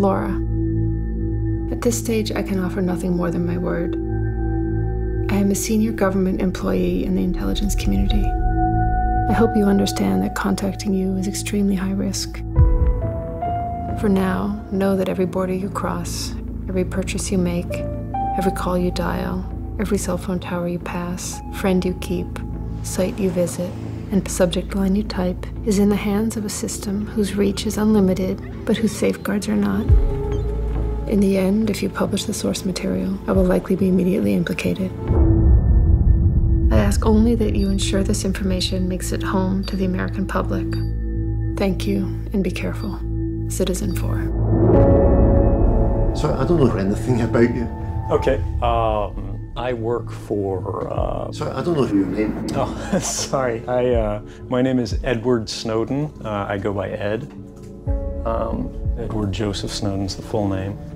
Laura. At this stage, I can offer nothing more than my word. I am a senior government employee in the intelligence community. I hope you understand that contacting you is extremely high risk. For now, know that every border you cross, every purchase you make, every call you dial, every cell phone tower you pass, friend you keep, site you visit, and subject line you type is in the hands of a system whose reach is unlimited, but whose safeguards are not. In the end, if you publish the source material, I will likely be immediately implicated. I ask only that you ensure this information makes it home to the American public. Thank you, and be careful. Citizen 4. Sorry, I don't know anything about you. Okay, I work for... Sorry, I don't know your name. Oh, sorry. My name is Edward Snowden. I go by Ed. Edward Joseph Snowden's the full name.